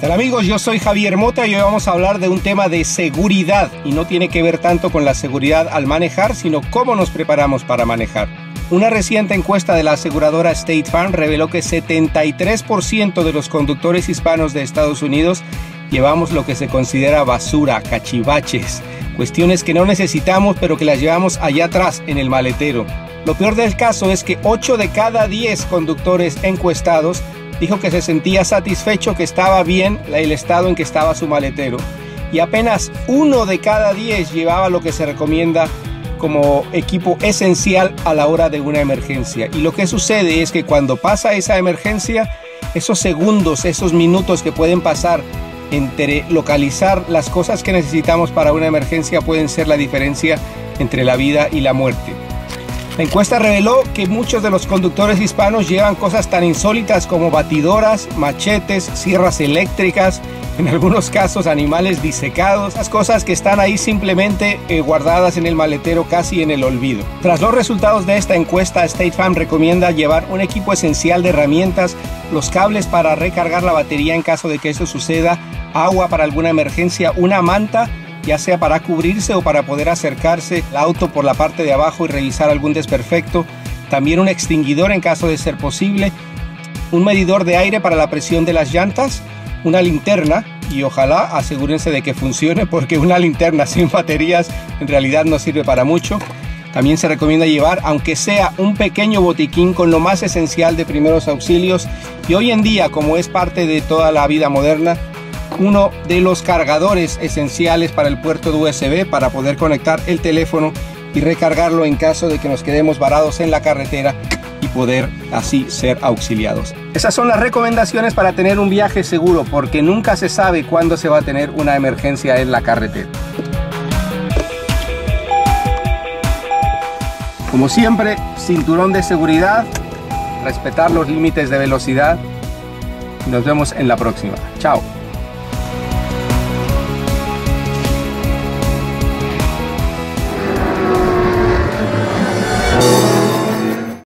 Hola amigos, yo soy Javier Mota y hoy vamos a hablar de un tema de seguridad y no tiene que ver tanto con la seguridad al manejar, sino cómo nos preparamos para manejar. Una reciente encuesta de la aseguradora State Farm reveló que 73% de los conductores hispanos de Estados Unidos llevamos lo que se considera basura, cachivaches, cuestiones que no necesitamos pero que las llevamos allá atrás en el maletero. Lo peor del caso es que 8 de cada 10 conductores encuestados dijo que se sentía satisfecho, que estaba bien el estado en que estaba su maletero, y apenas 1 de cada 10 llevaba lo que se recomienda como equipo esencial a la hora de una emergencia. Y lo que sucede es que cuando pasa esa emergencia, esos segundos, esos minutos que pueden pasar entre localizar las cosas que necesitamos para una emergencia pueden ser la diferencia entre la vida y la muerte. La encuesta reveló que muchos de los conductores hispanos llevan cosas tan insólitas como batidoras, machetes, sierras eléctricas, en algunos casos animales disecados, las cosas que están ahí simplemente guardadas en el maletero casi en el olvido. Tras los resultados de esta encuesta, State Farm recomienda llevar un equipo esencial de herramientas, los cables para recargar la batería en caso de que eso suceda, agua para alguna emergencia, una manta, ya sea para cubrirse o para poder acercarse al auto por la parte de abajo y revisar algún desperfecto, también un extinguidor en caso de ser posible, un medidor de aire para la presión de las llantas, una linterna, y ojalá asegúrense de que funcione porque una linterna sin baterías en realidad no sirve para mucho. También se recomienda llevar, aunque sea un pequeño botiquín con lo más esencial de primeros auxilios, y hoy en día, como es parte de toda la vida moderna, uno de los cargadores esenciales para el puerto de USB para poder conectar el teléfono y recargarlo en caso de que nos quedemos varados en la carretera y poder así ser auxiliados. Esas son las recomendaciones para tener un viaje seguro, porque nunca se sabe cuándo se va a tener una emergencia en la carretera. Como siempre, cinturón de seguridad, respetar los límites de velocidad y nos vemos en la próxima. Chao.